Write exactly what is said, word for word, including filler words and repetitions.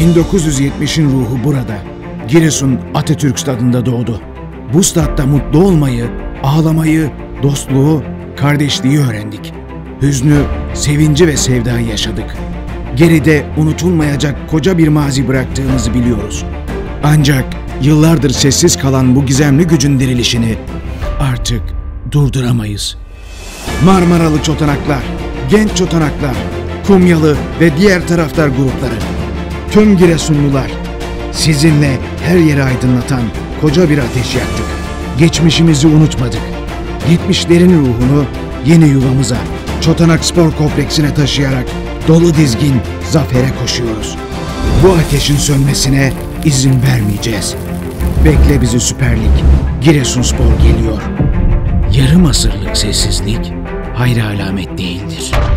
bin dokuz yüz yetmişin ruhu burada. Giresun Atatürk Stadı'nda doğdu. Bu statta mutlu olmayı, ağlamayı, dostluğu, kardeşliği öğrendik. Hüznü, sevinci ve sevdayı yaşadık. Geride unutulmayacak koca bir mazi bıraktığımızı biliyoruz. Ancak yıllardır sessiz kalan bu gizemli gücün dirilişini artık durduramayız. Marmaralı çotanaklar, genç çotanaklar, Kumyalı ve diğer taraftar grupları, tüm Giresunlular, sizinle her yeri aydınlatan koca bir ateş yaktık. Geçmişimizi unutmadık. Yetmişlerin ruhunu yeni yuvamıza, Çotanak Spor Kompleksine taşıyarak dolu dizgin zafere koşuyoruz. Bu ateşin sönmesine izin vermeyeceğiz. Bekle bizi Süper Lig, Giresunspor geliyor. Yarım asırlık sessizlik hayra alamet değildir.